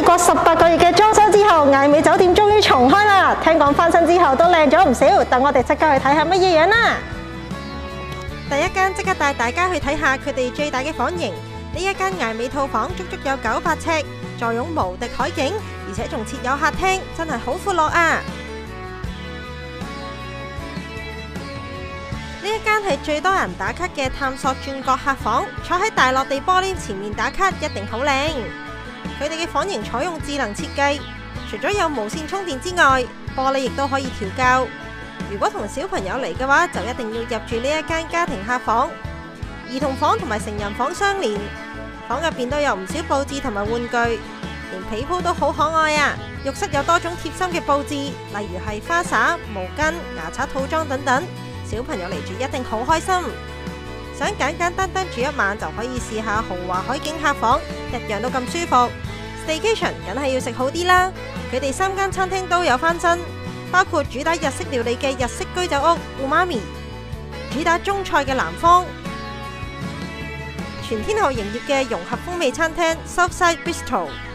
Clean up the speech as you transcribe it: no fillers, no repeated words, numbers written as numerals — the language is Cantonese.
過18個月嘅裝修之後，艾美酒店終於重開啦！聽講翻新之後都靚咗唔少，等我哋即刻去睇下乜嘢樣啦！第一間即刻帶大家去睇下佢哋最大嘅房型。呢一間艾美套房足足有900尺，坐擁無敵海景，而且仲設有客廳，真係好闊落啊！呢一間係最多人打卡嘅探索轉角客房，坐喺大落地玻璃前面打卡一定好靚。佢哋嘅房型採用智能設計，除咗有無線充電之外，玻璃亦都可以調校。如果同小朋友嚟嘅話，就一定要入住呢一間家庭客房。兒童房同埋成人房相連，房入邊都有唔少佈置同埋玩具，連被鋪都好可愛啊！浴室有多種貼心嘅佈置，例如係花灑、毛巾、牙刷套裝等等，小朋友嚟住一定好開心。想簡簡單單住一晚就可以試下豪華海景客房，一樣都咁舒服。Staycation 梗係要食好啲啦，佢哋3間餐廳都有翻新，包括主打日式料理嘅日式居酒屋 Umami， 主打中菜嘅南方，全天候營業嘅融合風味餐廳 Southside Bistro，